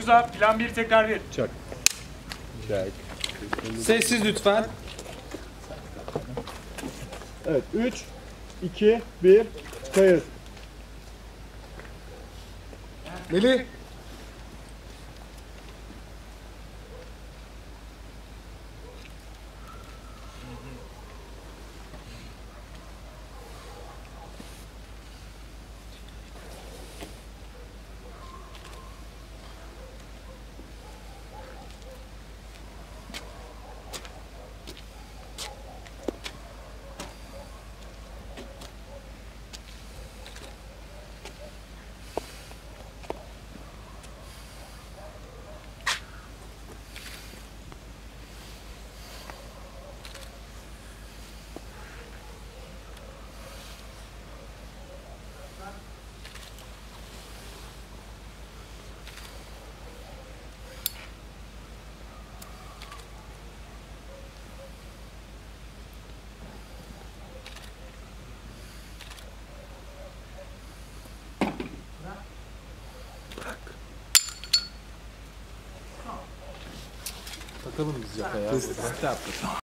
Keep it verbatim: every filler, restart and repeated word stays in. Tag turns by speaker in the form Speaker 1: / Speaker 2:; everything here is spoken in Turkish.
Speaker 1: Plan bir tekrar bir.
Speaker 2: Çak. Çak.
Speaker 3: Sessiz lütfen.
Speaker 2: Evet. üç, iki, bir. Kayıt.
Speaker 3: Melih. Takalım biz yakaya.